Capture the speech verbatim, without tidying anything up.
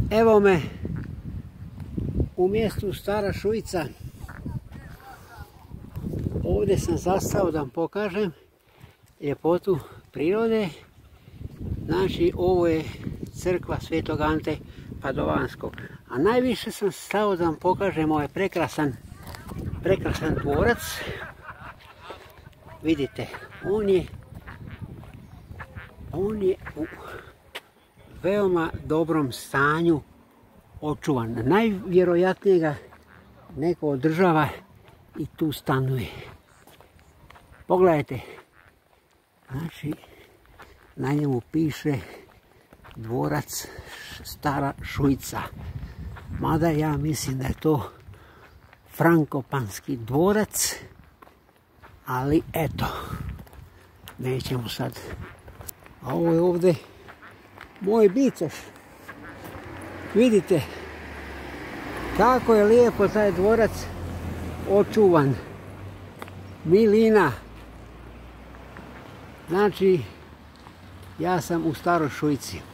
Evo me u mjestu Stara Šujica. Ovdje sam zastao da vam pokažem ljepotu prirode. Znači, ovo je crkva Svetog Ante Padovanskog. A najviše sam stao da vam pokažem ovaj prekrasan, prekrasan dvorac. Vidite, on je, on je u veoma dobrom stanju očuvan. Najvjerojatnije ga neko održava i tu stanuje. Pogledajte, znači na njemu piše dvorac Stara Šujica. Mada ja mislim da je to frankopanski dvorac, ali eto, nećemo sad. A ovo je ovdje moj bicoš. Vidite kako je lijepo taj dvorac očuvan. Milina. Znači, ja sam u Staroj Šujici.